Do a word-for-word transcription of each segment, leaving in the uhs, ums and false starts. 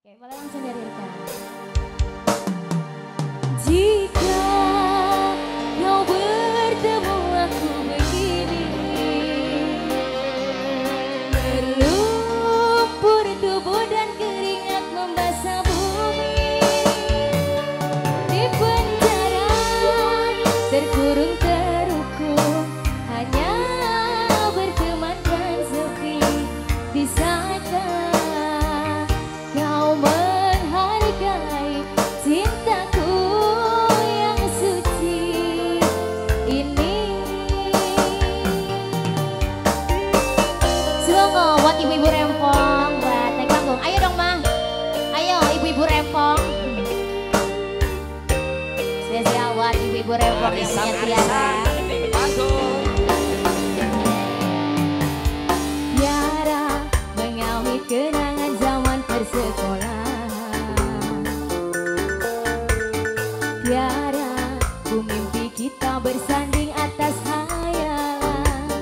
Oke, boleh langsung dari Rika. Jika kau bertemu aku begini, berlumpur tubuh dan keringat membasah bumi, di penjara terkurung terhukum, hanya bertemankan sepi. Bisakah kau menghargai cintaku yang suci ini? Semoga buat ibu-ibu rempong, buat naik panggung. Ayo dong mah, ayo ibu-ibu rempong. Spesial buat ibu-ibu rempong yang punya Tiara. Tiara mengaumi kenangan zaman persekolahan. Tiara, ku mimpi kita bersanding atas hayalan.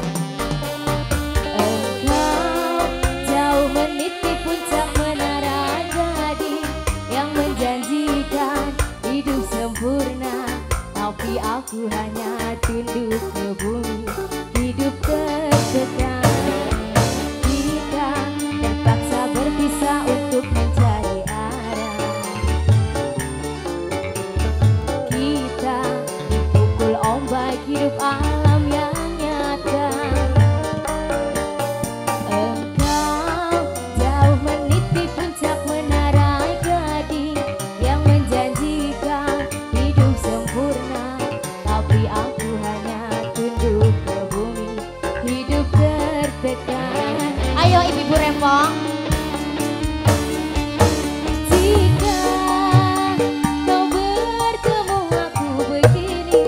Engkau jauh meniti puncak menara gading yang menjanjikan hidup sempurna, tapi aku hanya tunduk ke bumi, hidup tertekan. Kita terpaksa berpisah untuk mencari arah. Kita dipukul ombak hidup alam yang nyata. Engkau jauh meniti puncak menara gading yang menjanjikan hidup sempurna, tapi aku hanya tunduk ke bumi, hidup tertekan. Ayo ibu-ibu rempong. Jika kau bertemu aku begini,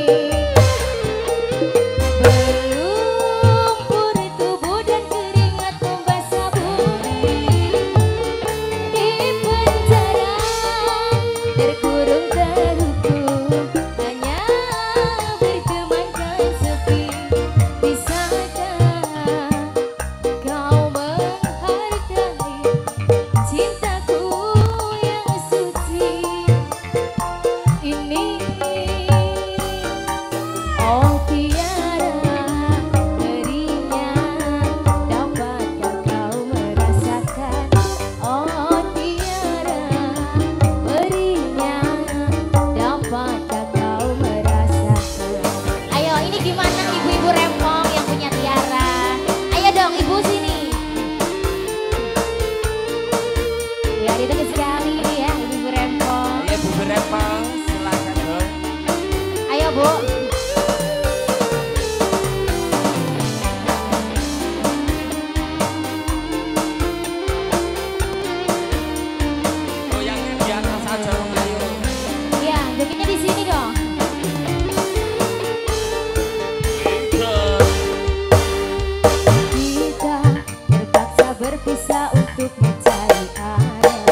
berlumpur tubuh dan keringat membasah bumi, di penjara terkurung terhukum, hanya bertemankan sepi. Bisakah kau menghargai cintaku yang suci ini? Oh Tiara, berinya dapatkah kau merasakan? Oh Tiara, berinya dapatkah kau merasakan? Ayo, ini gimana ibu-ibu rempong yang punya Tiara? Ayo dong ibu sini. Ya ditunggu sekali ini ya ibu-ibu rempong. Iya Bu Berempang, silakan Bu. Ayo Bu. Goyangnya di atas aja dong, ayo. Ya jogetnya di sini dong. Kita terpaksa berpisah untuk mencari arah.